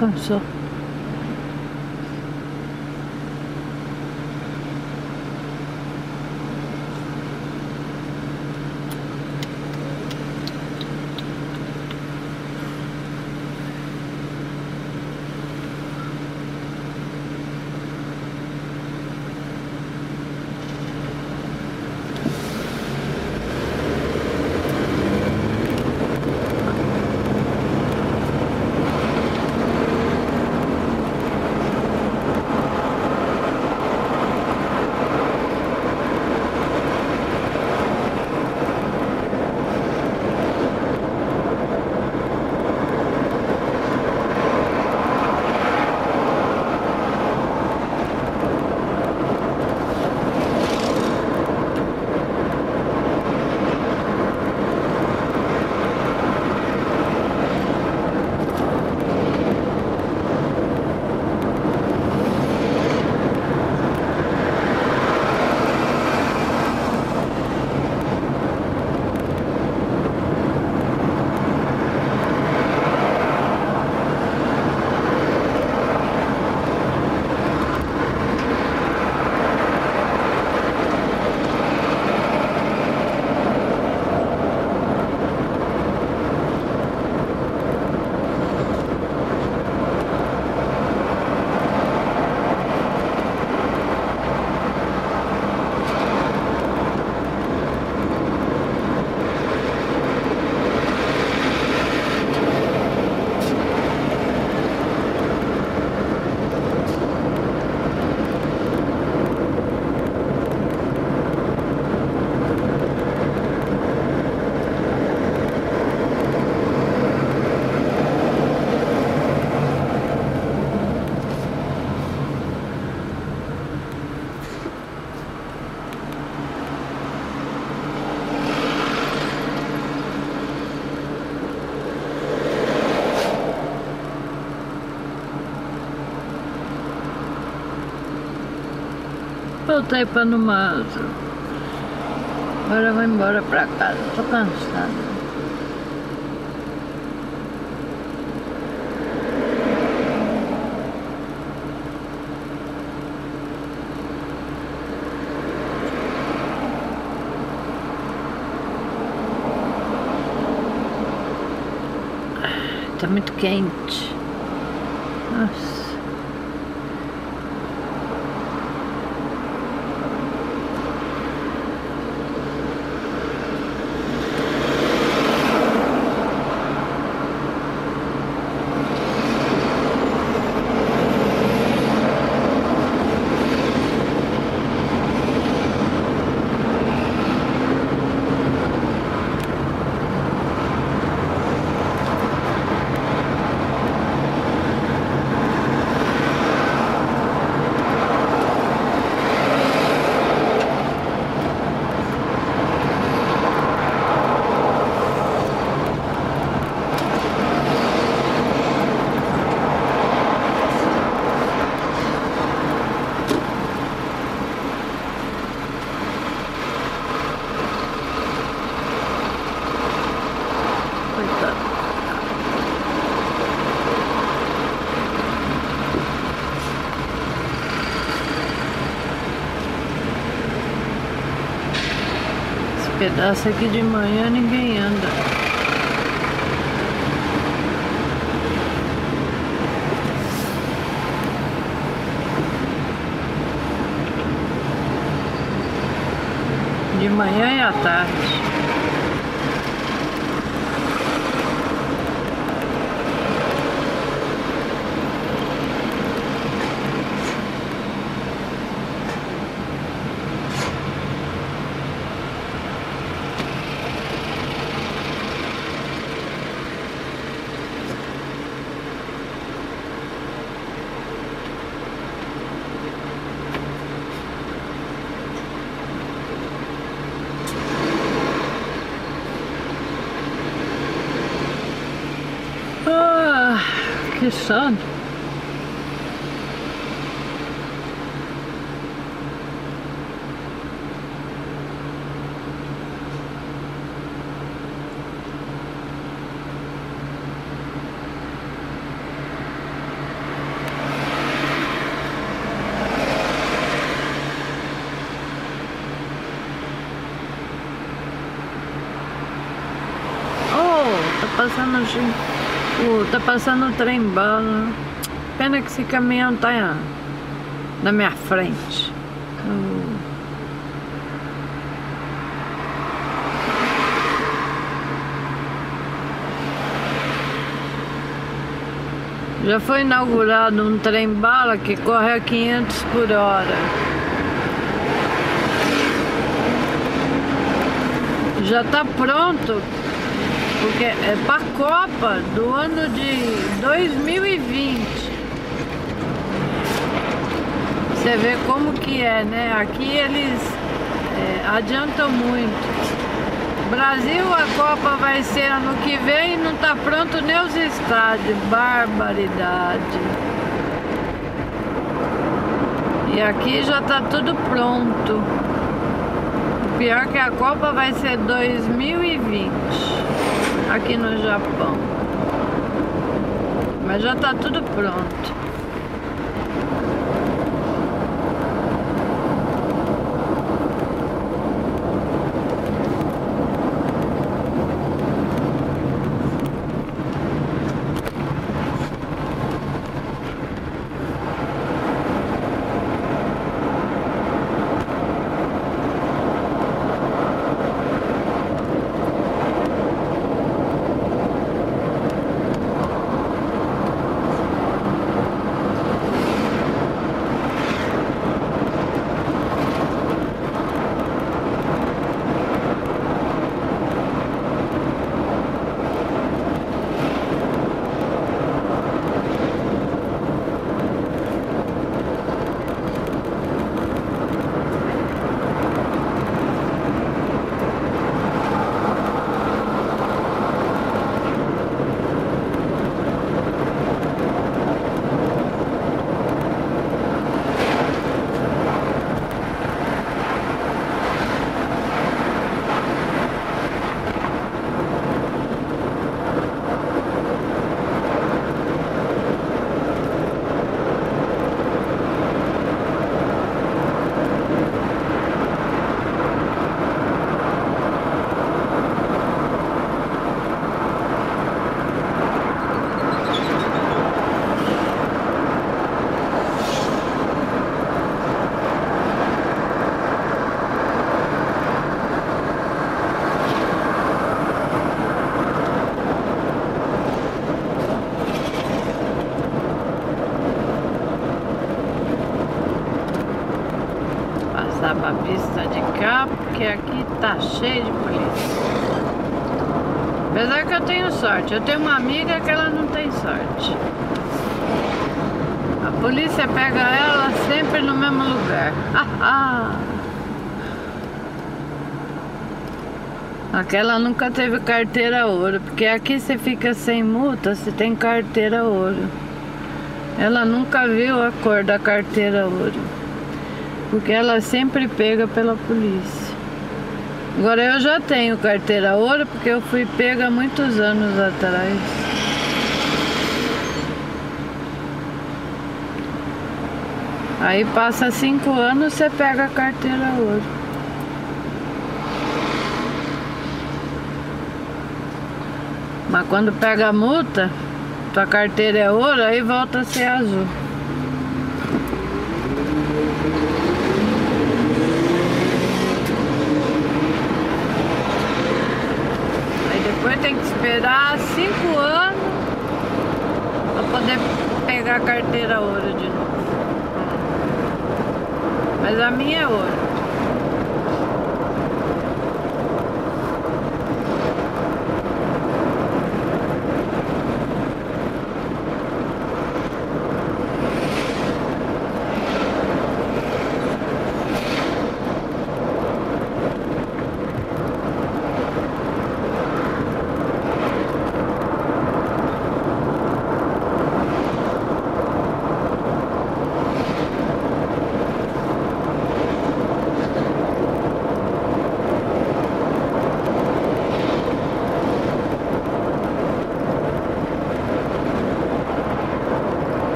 cansou. Voltei para no mato. Agora vou embora para casa, estou cansada. Está muito quente. Nossa. Pedaço aqui de manhã ninguém anda. De manhã e à tarde. Que sono. passando assim, tá passando o trem bala. Pena que esse caminhão tá na minha frente. Já foi inaugurado um trem-bala que corre a 500 por hora. Já está pronto, porque é para a Copa do ano de 2020. Você vê como que é, né? Aqui eles adiantam muito. Brasil, a Copa vai ser ano que vem e não tá pronto nem os estádios. Barbaridade. E aqui já tá tudo pronto. O pior que a Copa vai ser 2020 aqui no Japão. Mas já tá tudo pronto. Pra pista de cá, porque aqui tá cheio de polícia. Apesar que eu tenho sorte, eu tenho uma amiga que ela não tem sorte. A polícia pega ela sempre no mesmo lugar. Aquela nunca teve carteira ouro, porque aqui você fica sem multa, você tem carteira ouro. Ela nunca viu a cor da carteira ouro, porque ela sempre pega pela polícia. Agora eu já tenho carteira ouro, porque eu fui pega muitos anos atrás. Aí passa 5 anos, você pega a carteira ouro. Mas quando pega a multa, tua carteira é ouro, aí volta a ser azul. Depois tem que esperar 5 anos para poder pegar a carteira ouro de novo. Mas a minha é ouro.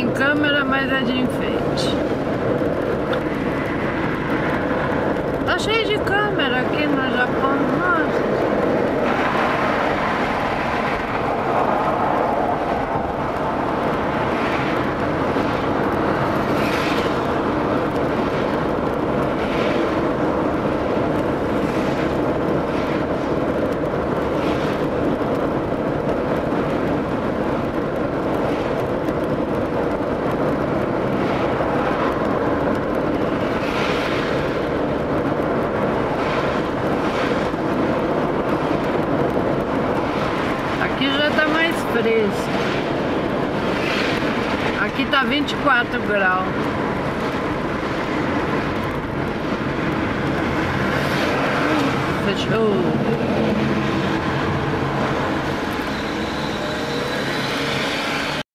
tem câmera, mas é de enfeite. Tá cheio de câmera aqui no Japão, nossa. Aqui já tá mais fresco. Aqui tá 24 graus. Fechou.